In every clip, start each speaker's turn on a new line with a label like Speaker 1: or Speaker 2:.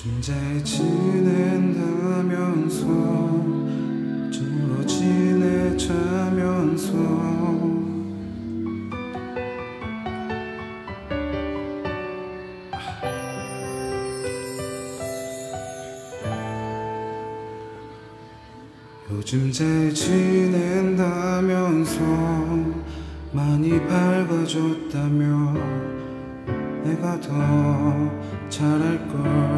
Speaker 1: 요즘 잘 지낸다면서 멀어 지내자면서 요즘 잘 지낸다면서 많이 밝아졌다며 내가 더 잘할걸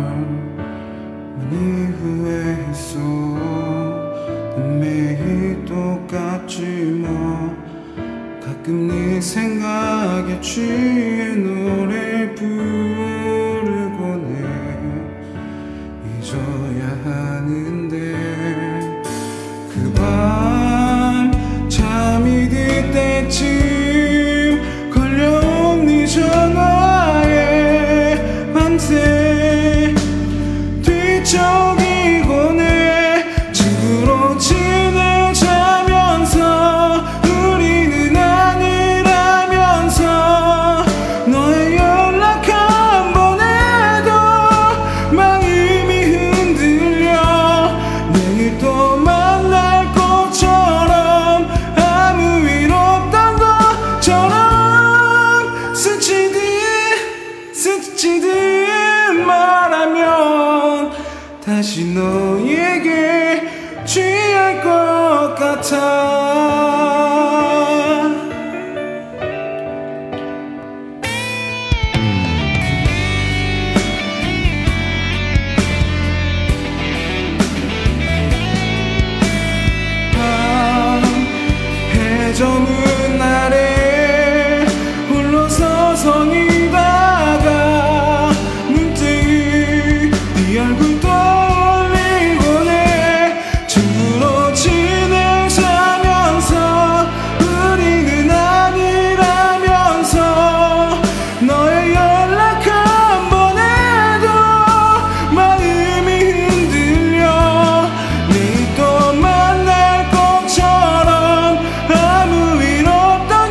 Speaker 1: 많이 후회했어. 난 매일 똑같지 뭐. 가끔 네 생각에 취해 노래 부르곤 해. 잊어야 하는데 그 밤 잠이 들 때쯤 걸려온 네 전화에 밤새 뒤척이곤 해. 친구로 지내자면서 우리는 아니라면서 너의 연락 한 번 해도 마음이 흔들려. 내일 또 만날 것처럼 아무 일 없던 것처럼 스치듯 말하면 다시 너에게 취할 것 같아. 해저문 아래 홀로 서성이다가 문득 네 얼굴 떠올리곤 해. 친구로 지내자면서 우리는 아니라면서 너의 연락 한 번 해도 마음이 흔들려. 내일 또 만날 것처럼 아무 일 없던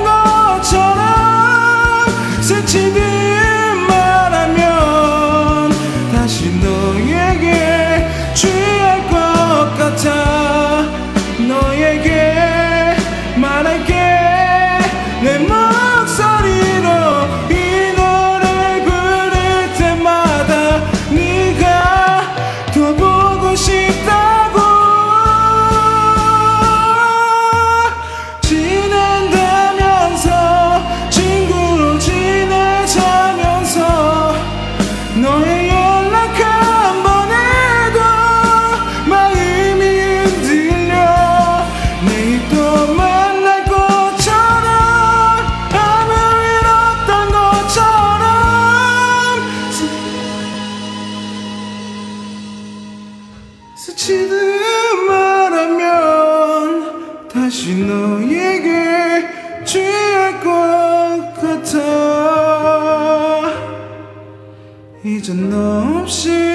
Speaker 1: 것처럼 스치듯 말하면 다시 너에게 취할 것 같아. 너에게 말할게 내 목소리로 이 노래 부를 때마다 네가 더 보고 싶다고. 지낸다면서 친구로 지내자면서 너의 연락 한 번 해도 마음이 흔들려. 내일 또 만날 것처럼 아무 일 없던 것처럼 스치듯 말하면 다시 너에게 취할 것 같아. 이젠 너 없이